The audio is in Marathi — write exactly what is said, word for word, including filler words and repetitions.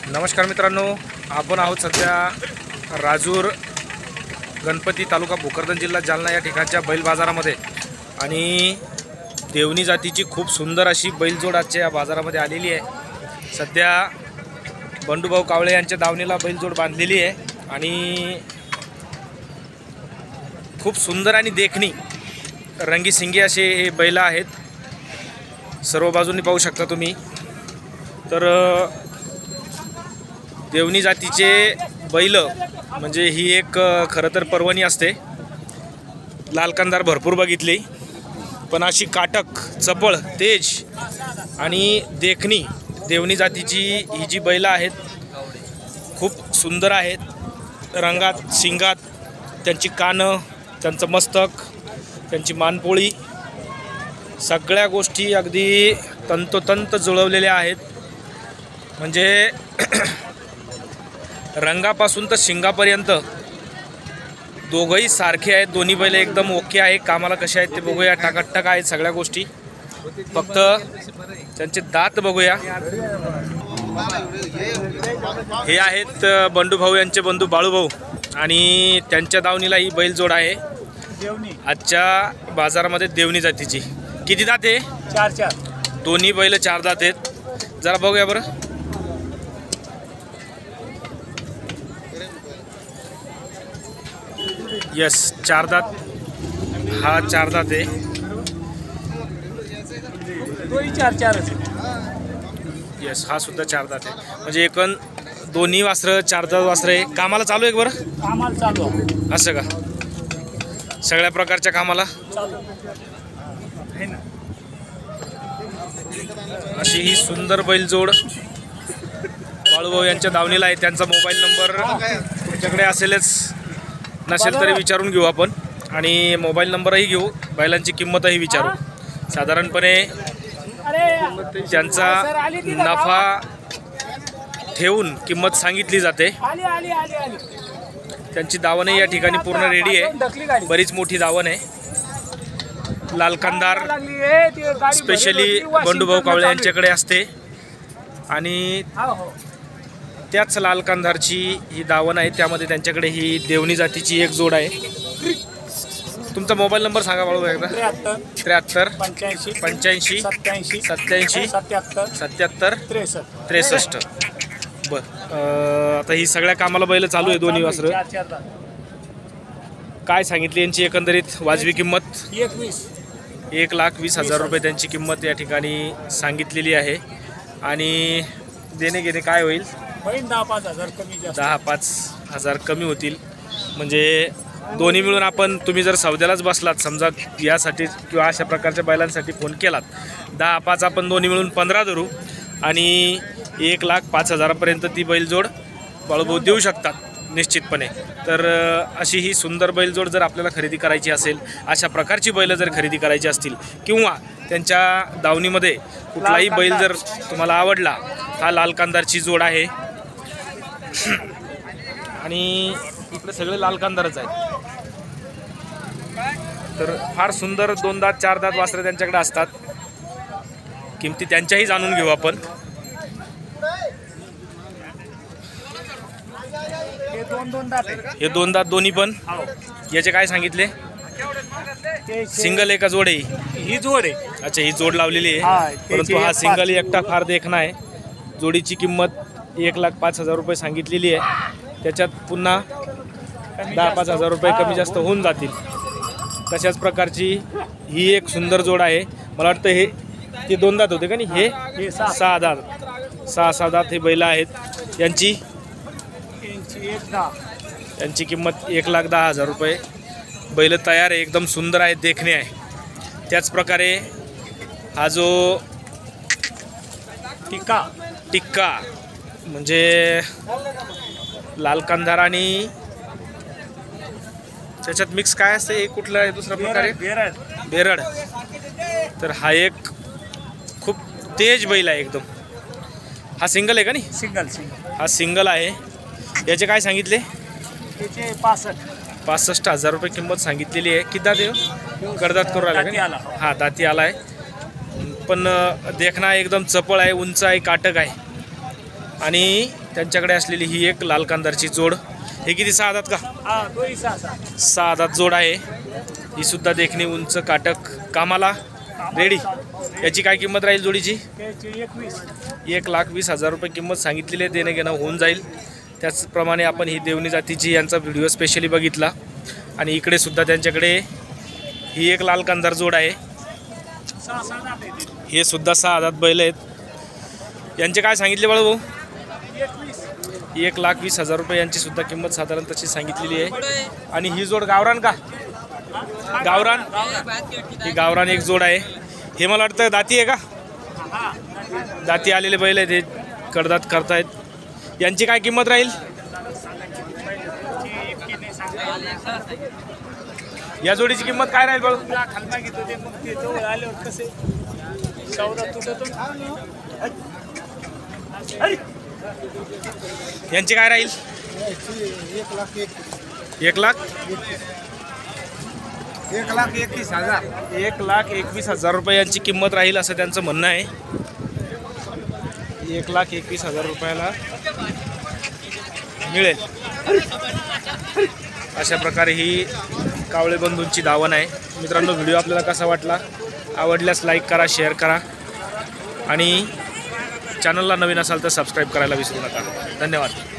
नमस्कार मित्रांनो, आपण आहोत सध्या राजूर गणपती तालुका भोकरदन जिल्हा जालना या ठिकाणच्या बैल बाजारामध्ये आणि देवणी जातीची खूप सुंदर अशी बैलजोड आजच्या या बाजारामध्ये आलेली आहे। सध्या बंडूभाऊ कावळे यांच्या दावणीला बैलजोड बांधलेली आहे आणि खूप सुंदर आणि देखणी रंगीसिंगी असे हे बैल आहेत। सर्व बाजूंनी पाहू शकता तुम्ही। तर देवणी जातीचे बैल म्हणजे ही एक खरं तर पर्वणी असते। लालकंदार भरपूर बघितली, पण अशी काटक, चपळ, तेज आणि देखणी देवणी जातीची ही जी बैल आहेत खूप सुंदर आहेत। रंगात, शिंगात, त्यांची कानं, त्यांचं मस्तक, त्यांची मानपोळी सगळ्या गोष्टी अगदी तंतोतंत जुळवलेल्या आहेत। म्हणजे रंगापासून तर शिंगापर्यंत दोघंही सारखे आहेत। दोन्ही बैल एकदम ओके आहे। कामाला कसे आहेत ते बघूया। टाकाटक आहेत सगळ्या गोष्टी, फक्त त्यांचे दात बघूया। हे आहेत बंडूभाऊ यांचे बंधू बाळूभाऊ आणि त्यांच्या दावणीला ही बैलजोड आहे आजच्या बाजारामध्ये देवणी जातीची। किती दात आहे? चार चार दोन्ही बैल चार दात आहेत। जरा बघूया बरं। यस, चार दात, हा चार दात आहे। दोन्ही चार चार यस, हा सुद्धा चार दात आहे। म्हणजे एकूण दोन्ही वासरं चार दात वासरं आहे। कामाला चालू आहे बरं? कामाला चालू आहे। असं का? सगळ्या प्रकारच्या कामाला चालू आहे ना। अशी ही सुंदर बैलजोड बाळूभाऊ यांच्या दावणीला आहे। त्यांचा मोबाईल नंबर तुमच्याकडे असेलच, नसेल तरी विचारून घेऊ आपण आणि मोबाईल नंबरही घेऊ, बैलांची किंमतही विचारू। साधारणपणे त्यांचा नफा ठेवून किंमत सांगितली जाते। त्यांची दावणही या ठिकाणी पूर्ण रेडी आहे। बरीच मोठी दावण आहे। लालकंदार स्पेशली बंडूभाऊ कावळे यांच्याकडे असते आणि त्याच लालकंदारची ही दावण आहे। त्यामध्ये त्यांच्याकडे ही देवणी जातीची एक जोड आहे। तुमचा मोबाईल नंबर सांगा बाळू एकदा। त्र्याहत्तर त्र्याहत्तर पंच्याऐंशी पंच्याऐंशी सत्याऐंशी सत्याऐंशी सत्याहत्तर सत्याहत्तर त्रेसष्ट त्रेसष्ट बरं। आता ही सगळ्या कामाला बैल चालू आहे। दोन्ही वासरं चार चार दात। काय सांगितली यांची एकंदरीत वाजवी किंमत? एकवीस एक लाख वीस हजार रुपये त्यांची किंमत या ठिकाणी सांगितलेली आहे। आणि देणे घेणे काय होईल? बहीण दहा पाच हजार कमी जास्त दहा पाच हजार कमी होतील। म्हणजे दोन्ही मिळून आपण, तुम्ही जर सौद्यालाच बसलात समजा यासाठी किंवा अशा प्रकारच्या बैलांसाठी फोन केलात, दहा पाच आपण दोन्ही मिळून पंधरा धरू आणि एक लाख पाच हजारापर्यंत ती बैलजोड बाळूभाऊ देऊ शकतात निश्चितपणे। तर अशी ही सुंदर बैलजोड जर आपल्याला खरेदी करायची असेल, अशा प्रकारची बैल जर खरेदी करायची असतील किंवा त्यांच्या दावणीमध्ये कुठलाही बैल जर तुम्हाला आवडला, हा लालकंदारची जोड आहे आणि इकडे सगळे लालकंदारच आहेत। तर फार सुंदर दोन दात चार दात वासरे त्यांच्याकडे असतात। किमती त्यांच्याही जाणून घेऊ आपण। हे दोन दोन दात आहे। हे दोन दात दोन्ही पण, याचे काय सांगितले? सिंगल आहे का जोड आहे? ही जोड आहे। अच्छा, ही जोड लावलेली हा, आहे, त्याची परंतु हा एक सिंगल एकटा फार देखणा आहे। जोडीची किंमत एक लाख पाच हजार रुपये सांगितलेली आहे। त्याच्यात पुन्हा दहा पाच हजार रुपये कमी जास्त होऊन जातील। तशाच प्रकारची ही एक सुंदर जोड आहे। मला वाटतं हे ते दोन दात होते का नाही? हे सहा दात, सहा सहा दात हे बैल आहेत। यांची एक दहा यांची किंमत एक लाख दहा हजार रुपये। बैल तयार आहे, एकदम सुंदर आहे, देखणे आहे। त्याच प्रकारे हा जो टिक्का टिक्का म्हणजे लालकंदार आणि त्याच्यात मिक्स काय असते? हे कुठला आहे? दुसरा प्रकार आहे बेरड बेरड। तर हा एक खूप तेज बैल आहे एकदम। हा सिंगल आहे का नाही? सिंगल सिंगल हा सिंगल आहे। याचे काय सांगितले? त्याचे पासष्ट पासष्ट हजार रुपये किंमत सांगितलेली आहे। किती दात आहे? करदात करू राहिला? हा, दाती आला आहे। पण देखना एकदम चपळ आहे, उंच आहे, काटक आहे आणि त्यांच्याकडे असलेली ही एक लाल कांदारची जोड. हे किती सहा आदात का? हा दोही सहा सहा सहा आदात जोड आहे. ही सुद्धा देखणी उंच काटक कामाला रेडी. याची काय किंमत राहील जोडीची? त्याची एकवीस एक लाख वीस हजार रुपये किंमत सांगितलेली आहे. देणं घेणं होऊन जाईल. त्याचप्रमाणे आपण ही देवणी जातीची यांचा व्हिडिओ स्पेशली बघितला. आणि इकडे सुद्धा त्यांच्याकडे ही एक लाल कांदार जोड आहे. सहा सहा दात आहे ते. हे सुद्धा सहा आदात बैल आहेत. यांचे काय सांगितले बाळा भाऊ? एकवीस एक लाख वीस हजार रुपये यांची सुद्धा किंमत साधारण तशी सांगितलेली आहे. आणि ही जोड गावरान का? गावरान. ही गावरान एक जोड आहे. हे मला वाटतं दाती आहे का? हा दाती आलेले बैल आहेत. हे कडदात करतायत. यांची काय किंमत राहील? या जोडीची किंमत काय राहील बाळू? खाली मागितलं ते मग ते जवळ आल्यावर कसे सौदा तुटतो. यांची काय राहील? एक लाख एक एक लाख एक लाख एकवीस हजार एक लाख एकवीस हजार रुपये यांची किंमत राहील असं त्यांचं म्हणणं आहे. एक लाख एकवीस हजार रुपयाला मिळेल. अशा प्रकारे ही कावळे बंधूंची दावण आहे. मित्रांनो, व्हिडिओ आपल्याला कसा वाटला? आवडल्यास लाईक करा, शेअर करा आणि चॅनलला नवीन असाल तर सबस्क्राईब करायला विसरू नका. धन्यवाद.